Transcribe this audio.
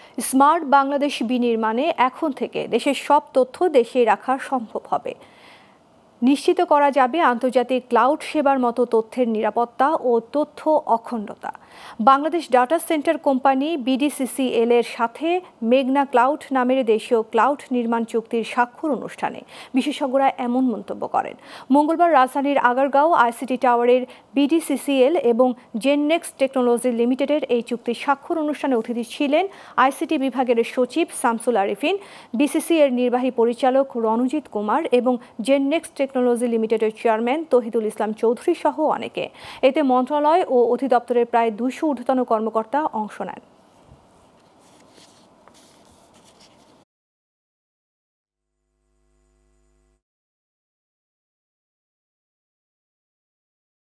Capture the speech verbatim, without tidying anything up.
Smart Bangladesh বিনির্মাণে এখন থেকে দেশের সব তথ্য দেশেই রাখা সম্ভব হবে। নিশ্চিত করা যাবে আন্তর্জাতিক ক্লাউড সেবার মতো তথ্যের নিরাপত্তা ও তথ্য অখণ্ডতা। Bangladesh data centre company BDCCL এর সাথে মেঘনা ক্লাউড নামের দেশীয় ক্লাউড নির্মাণ চুক্তির স্বাক্ষর অনুষ্ঠানে বিশেষজ্ঞরা এমন মন্তব্য করেন। মঙ্গলবার রাজধানীর আগারগাঁও আইসিটি টাওয়ারের বিডিসিসিএল এবং জেননেক্সট টেকনোলজি লিমিটেডের এই চুক্তির স্বাক্ষর অনুষ্ঠানে অতিথি ছিলেন আইসিটি বিভাগের সচিব শামসুল আরিফিন, বিসিসি এর নির্বাহী পরিচালক রণজিৎ কুমার এবং জেননেক্সট টেকনোলজি লিমিটেডের চেয়ারম্যান তহিদুল ইসলাম চৌধুরী সহ অনেকে। এতে মন্ত্রণালয় ও অধিদপ্তরের প্রায় দুশো ঊর্ধ্বতন কর্মকর্তা অংশ নেন।